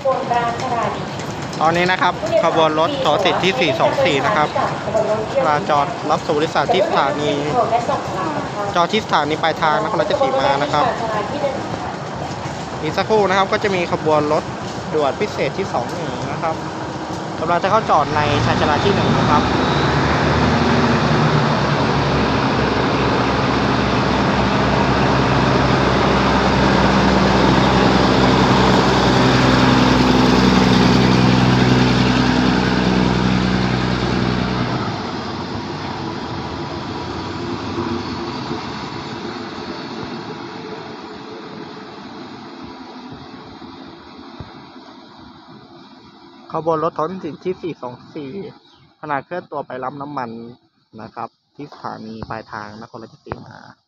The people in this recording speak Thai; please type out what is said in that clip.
ตอนนี้นะครับขบวนรถสอสิทธิ์ที่ 424 นะครับมาจอดรับส่งผู้โดยสารที่สถานีจอดที่สถานีปลายทางนครราชสีมานะครับอีกสักครู่นะครับก็จะมีขบวนรถด่วนพิเศษที่21นะครับกำลังจะเข้าจอดในชานชาลาที่1นะครับขบวนรถท้องถิ่นที่ 424 ขณะเคลื่อนตัวไปรับน้ำมันนะครับที่สถานีปลายทางนครราชสีมา